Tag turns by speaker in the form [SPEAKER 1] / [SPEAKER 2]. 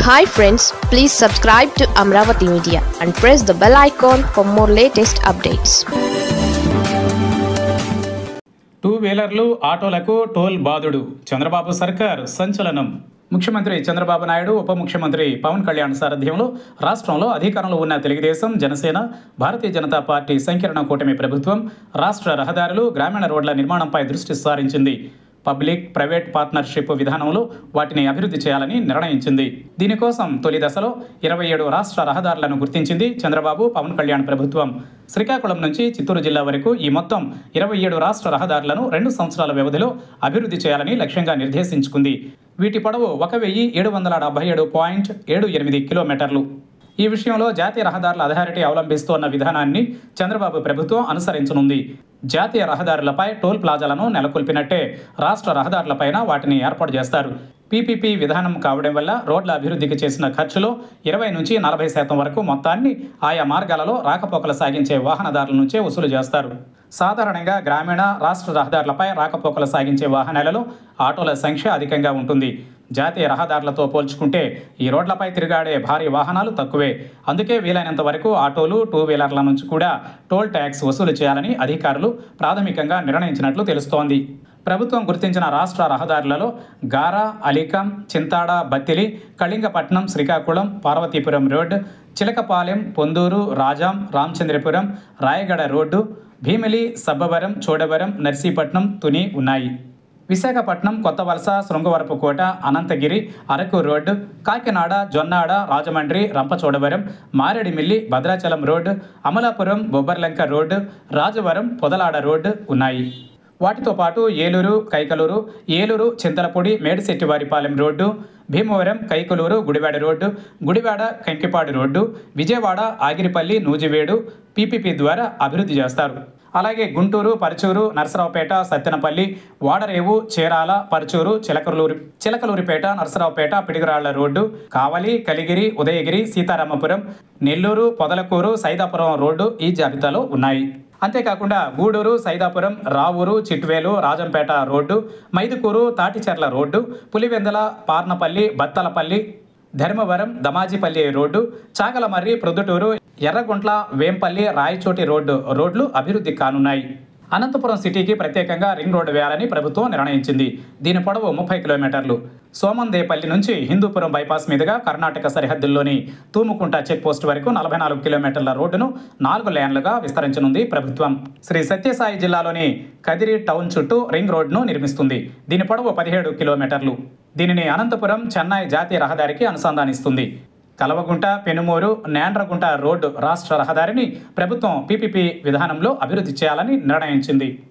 [SPEAKER 1] Hi friends, please subscribe to Amravati Media and press the bell icon for more latest updates.
[SPEAKER 2] Two వీలర్లు ఆటోలకు toll బాదుడు చంద్రబాబు సర్కార్ సంచలనం. ముఖ్యమంత్రి చంద్రబాబు నాయుడు, ఉప ముఖ్యమంత్రి పవన్ కళ్యాణ్ సారథ్యంలో రాష్ట్రంలో అధికారంలో ఉన్న తెలుగుదేశం, జనసేన, భారతీయ జనతా పార్టీ సంకీర్ణ కూటమి ప్రభుత్వం రాష్ట్ర రహదారులు, గ్రామీణ రోడ్ల నిర్మాణంపై దృష్టి సారించింది. పబ్లిక్ ప్రైవేట్ పార్ట్నర్షిప్ విధానంలో వాటిని అభివృద్ధి చేయాలని నిర్ణయించింది. దీనికోసం తొలి దశలో 27 రాష్ట్ర రహదారులను గుర్తించింది చంద్రబాబు, పవన్ కళ్యాణ్ ప్రభుత్వం. శ్రీకాకుళం నుంచి చిత్తూరు జిల్లా వరకు ఈ మొత్తం 27 రాష్ట్ర రహదారులను 2 సంవత్సరాల వ్యవధిలో అభివృద్ధి చేయాలని లక్ష్యంగా నిర్దేశించుకుంది. వీటి పొడవు 1777.78 కిలోమీటర్లు. ఈ విషయంలో జాతీయ రహదారుల అథారిటీ అవలంబిస్తోన్న విధానాన్ని చంద్రబాబు ప్రభుత్వం అనుసరించనుంది. జాతీయ రహదారులపై టోల్ ప్లాజాలను నెలకొల్పినట్టే రాష్ట్ర రహదారులపైన వాటిని ఏర్పాటు చేస్తారు. పీపీపీ విధానం కావడం వల్ల రోడ్ల అభివృద్ధికి చేసిన ఖర్చులో 20 నుంచి 40% వరకు మొత్తాన్ని ఆయా మార్గాలలో రాకపోకలు సాగించే వాహనదారుల నుంచే వసూలు చేస్తారు. సాధారణంగా గ్రామీణ, రాష్ట్ర రహదారులపై రాకపోకలు సాగించే వాహనాలలో ఆటోల సంఖ్య అధికంగా ఉంటుంది. జాతీయ రహదారులతో పోల్చుకుంటే ఈ రోడ్లపై తిరిగాడే భారీ వాహనాలు తక్కువే. అందుకే వీలైనంత వరకు ఆటోలు, టూ వీలర్ల నుంచి కూడా టోల్ ట్యాక్స్ వసూలు చేయాలని అధికారులు ప్రాథమికంగా నిర్ణయించినట్లు తెలుస్తోంది. ప్రభుత్వం గుర్తించిన రాష్ట్ర రహదారులలో గారా, అలీకం, చింతాడ, బత్తిలి, కళింగపట్నం, శ్రీకాకుళం, పార్వతీపురం రోడ్డు, చిలకపాలెం, పొందూరు, రాజాం, రామచంద్రపురం, రాయగడ రోడ్డు, భీమిలి, సబ్బవరం, చోడవరం, నర్సీపట్నం, తుని ఉన్నాయి. Visakhapatnam, Kothavalasa, Srungavarapukota, Anantagiri, Araku road, Kakinada, Jonnada, Rajahmundry, Rampachodavaram, Maredumilli, Bhadrachalam road, Amalapuram, Bobbarlanka road, Rajavaram, Podalada road ఉన్నాయి. వాటితో పాటు Eluru, Kaikaluru, Eluru, Chintalapudi, Medisettivaripalem road, Bhimavaram, Kaikaluru, Gudivada road, Gudivada, Kankipadu road, Vijayawada, Agiripalli, Nuzvid PPP ద్వారా అభివృద్ధి చేస్తారు. అలాగే గుంటూరు, పరుచూరు, నరసరావుపేట, సత్తెనపల్లి, వాడరేవు, చీరాల, పరుచూరు, చిలకలూరిపేట, నరసరావుపేట, పిడిగరాళ్ల రోడ్డు, కావలి, కలిగిరి, ఉదయగిరి, సీతారామపురం, నెల్లూరు, పొదలకూరు, సైదాపురం రోడ్డు ఈ జాబితాలో ఉన్నాయి. అంతేకాకుండా Gudur, Saidapuram, Ravuru, Chitvel, Rajampet road, Mydukur, Tatichherla road, Pulivendula, Parnapalli, Bathalapalli, Dharmavaram, Damajipalli road, Chagalamarri, Proddatur, Yerraguntla, Vempalli, Rayachoti రోడ్లు అభివృద్ధి కానున్నాయి. అనంతపురం సిటీకి ప్రత్యేకంగా రింగ్ రోడ్డు వేయాలని ప్రభుత్వం నిర్ణయించింది. దీని పొడవు 30 కిలోమీటర్లు. సోమందేపల్లి నుంచి హిందూపురం బైపాస్ మీదుగా కర్ణాటక సరిహద్దుల్లోని తూముకుంట చెక్ పోస్ట్ వరకు 44 కిలోమీటర్ల రోడ్డును 4 లేన్లుగా విస్తరించనుంది ప్రభుత్వం. శ్రీ సత్యసాయి జిల్లాలోని కదిరి టౌన్ చుట్టూ రింగ్ రోడ్డును నిర్మిస్తుంది. దీని పొడవు 17 కిలోమీటర్లు. దీనిని అనంతపురం, చెన్నై జాతీయ రహదారికి అనుసంధానిస్తుంది. కలవగుంట, పెనుమూరు, నేండ్రగుంట రోడ్డు రాష్ట్ర రహదారిని ప్రభుత్వం పీపీపీ విధానంలో అభివృద్ధి చేయాలని నిర్ణయించింది.